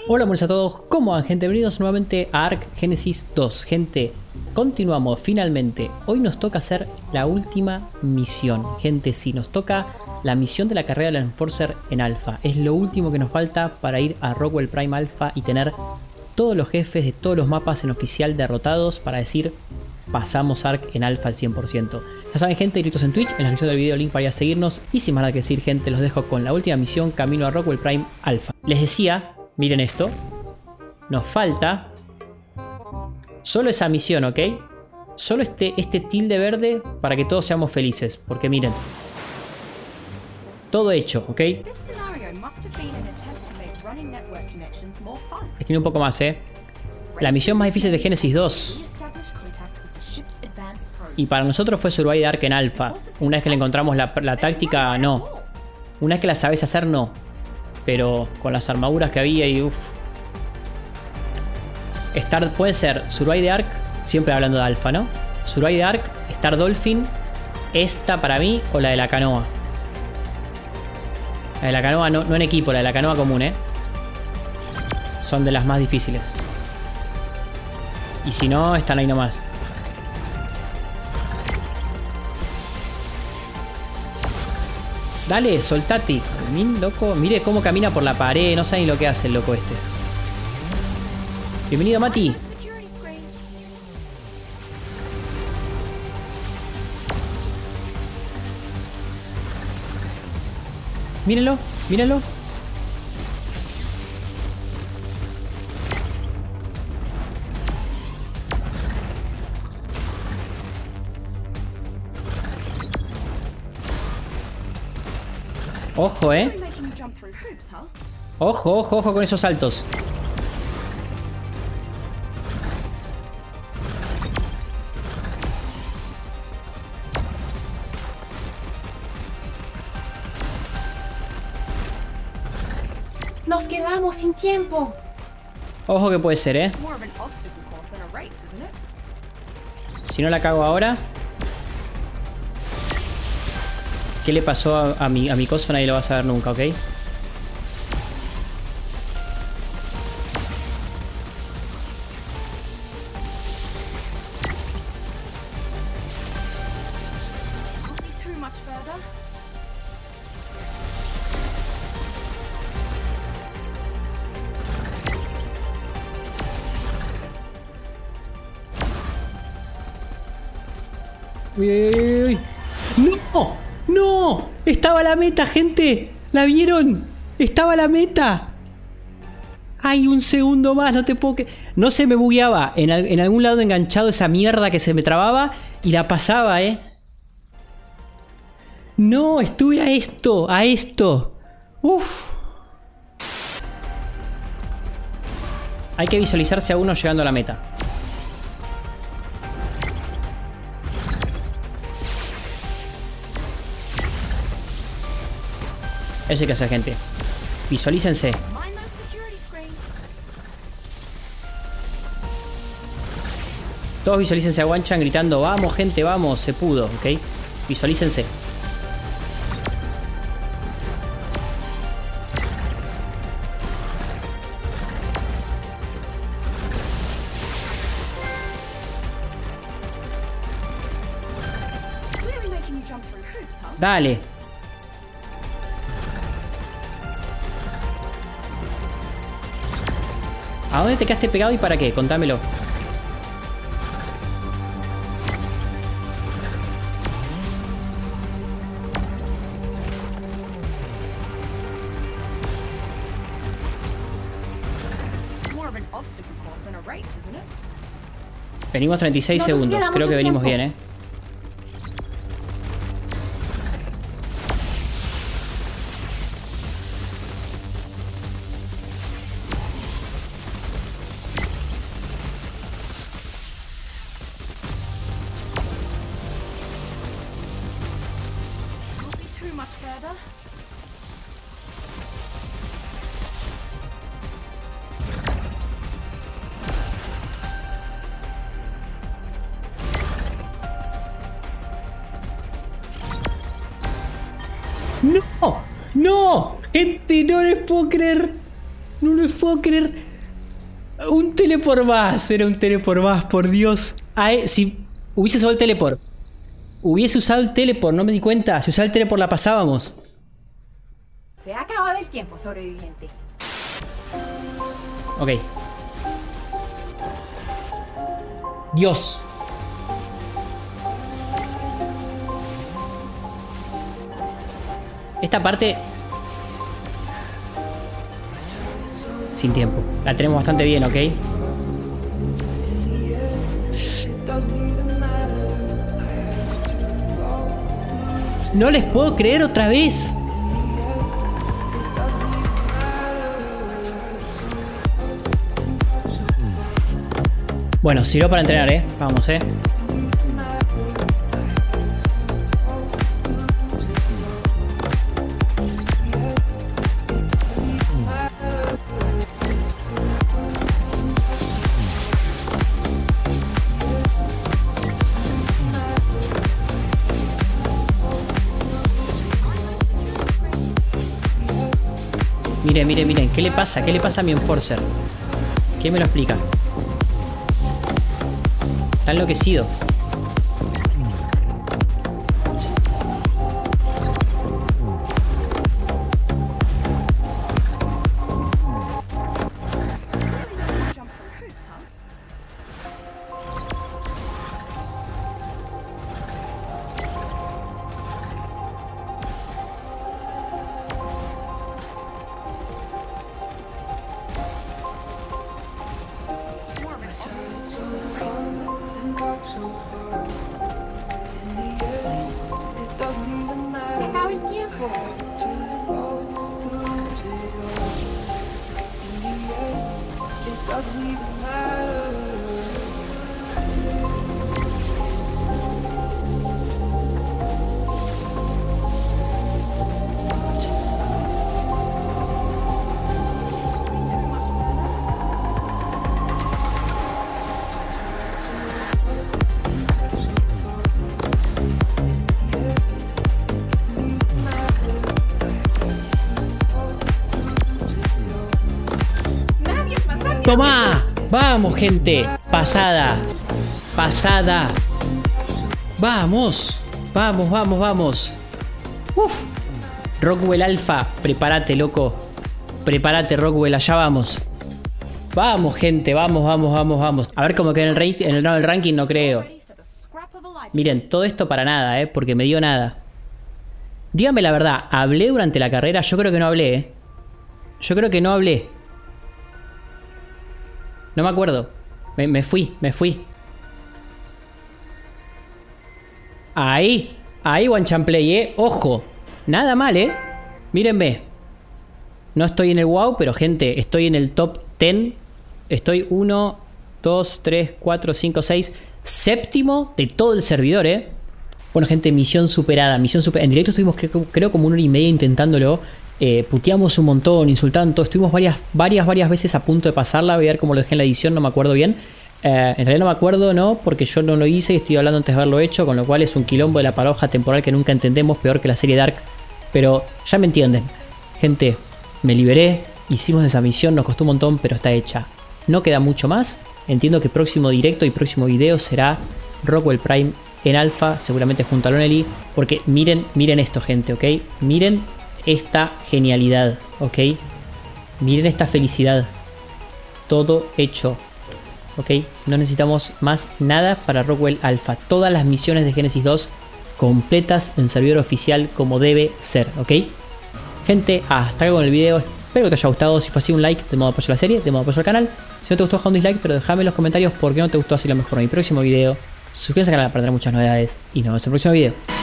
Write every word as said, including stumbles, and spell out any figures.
Hola, buenas a todos, ¿cómo van, gente? Bienvenidos nuevamente a Ark Genesis dos. Gente, continuamos finalmente. Hoy nos toca hacer la última misión. Gente, sí, nos toca la misión de la carrera del Enforcer en Alpha. Es lo último que nos falta para ir a Rockwell Prime Alpha y tener todos los jefes de todos los mapas en oficial derrotados para decir pasamos Ark en Alpha al cien por ciento. Ya saben, gente, directos en Twitch, en la descripción del video link para ir a seguirnos. Y sin más nada que decir, gente, los dejo con la última misión camino a Rockwell Prime Alpha. Les decía... Miren esto. Nos falta solo esa misión, ¿ok? Solo este, este tilde verde para que todos seamos felices. Porque miren. Todo hecho, ¿ok? Escribe un poco más, ¿eh? La misión más difícil de Genesis dos. Y para nosotros fue Survive the Ark en Alpha. Una vez que le encontramos la, la táctica, no. Una vez que la sabes hacer, no. Pero con las armaduras que había y uff. Star puede ser Survive the Ark, siempre hablando de Alpha, ¿no? Survive the Ark, Star Dolphin, esta para mí o la de la canoa. La de la canoa no, no en equipo, la de la canoa común, ¿eh? Son de las más difíciles. Y si no, están ahí nomás. Dale, soltate. Min, loco. Mire cómo camina por la pared. No sabe ni lo que hace el loco este. Bienvenido, Mati. Mírenlo, mírenlo. Ojo, eh. Ojo, ojo, ojo con esos saltos. Nos quedamos sin tiempo. Ojo que puede ser, eh. Si no la cago ahora. ¿Qué le pasó a, a, mi, a mi coso? Nadie lo va a saber nunca, ¿ok? Uy, uy, uy. ¡No! ¡No! ¡Estaba la meta, gente! ¿La vieron? ¡Estaba la meta! ¡Ay, un segundo más! No te puedo que... No se me bugueaba. En, al... en algún lado enganchado esa mierda que se me trababa y la pasaba, ¿eh? No, estuve a esto, a esto. Uf. Hay que visualizarse a uno llegando a la meta. Eso hay que hacer, gente. Visualícense. Todos visualícense a Wanchan gritando: vamos, gente, vamos, se pudo, ¿ok? Visualícense. Dale. ¿A dónde te quedaste pegado y para qué? Contámelo. Venimos treinta y seis No segundos. Creo que venimos tiempo. bien, ¿eh? ¡No! ¡No! Gente, no les puedo creer. No los puedo creer. Un teleport más. Era un teleport más, por Dios. Ay, si hubiese usado el teleport. Hubiese usado el teleport, no me di cuenta. Si usaba el teleport la pasábamos. Se ha acabado el tiempo, sobreviviente. Ok. Dios. Esta parte... Sin tiempo. La tenemos bastante bien, ¿ok? No les puedo creer otra vez. Bueno, sirvió para entrenar, ¿eh? Vamos, ¿eh? Miren, miren, miren. ¿Qué le pasa? ¿Qué le pasa a mi Enforcer? ¿Quién me lo explica? Está enloquecido. Se acabó el tiempo. Nadie es más rápido. ¡Toma! ¡Vamos, gente! Pasada. Pasada. ¡Vamos! ¡Vamos, vamos, vamos! ¡Uf! Rockwell Alpha, prepárate, loco. Prepárate, Rockwell, allá vamos. Vamos, gente, vamos, vamos, vamos, vamos. A ver cómo queda en el, rate, en el, no, el ranking, no creo. Miren, todo esto para nada, ¿eh? Porque me dio nada. Díganme la verdad, ¿hablé durante la carrera? Yo creo que no hablé, ¿eh? Yo creo que no hablé. No me acuerdo. Me, me fui, me fui. Ahí. Ahí, One Champ Play, ¿eh? Ojo. Nada mal, ¿eh? Mírenme. No estoy en el wow, pero gente, estoy en el top diez. Estoy uno, dos, tres, cuatro, cinco, seis. Séptimo de todo el servidor, ¿eh? Bueno, gente, misión superada. Misión superada. En directo estuvimos, creo, creo, como una hora y media intentándolo. Eh, puteamos un montón, insultando. Estuvimos varias, varias, varias veces a punto de pasarla. Voy a ver cómo lo dejé en la edición, no me acuerdo bien. Eh, en realidad no me acuerdo, ¿no? Porque yo no lo hice y estoy hablando antes de haberlo hecho. Con lo cual es un quilombo de la paradoja temporal que nunca entendemos. Peor que la serie Dark. Pero ya me entienden. Gente, me liberé. Hicimos esa misión, nos costó un montón, pero está hecha. No queda mucho más. Entiendo que próximo directo y próximo video será Rockwell Prime en alfa, seguramente junto a Lonely. Porque miren, miren esto, gente, ¿ok? Miren esta genialidad, ¿ok? Miren esta felicidad. Todo hecho, ¿ok? No necesitamos más nada para Rockwell Alpha. Todas las misiones de Genesis dos completas en servidor oficial como debe ser, ¿ok? Gente, hasta acá con el video. Espero que te haya gustado. Si fue así, un like de modo apoyo a la serie, de modo apoyo al canal. Si no te gustó, deja un dislike, pero déjame en los comentarios por qué no te gustó, así lo mejor en mi próximo video. Suscríbete al canal para tener muchas novedades y nos vemos en el próximo video.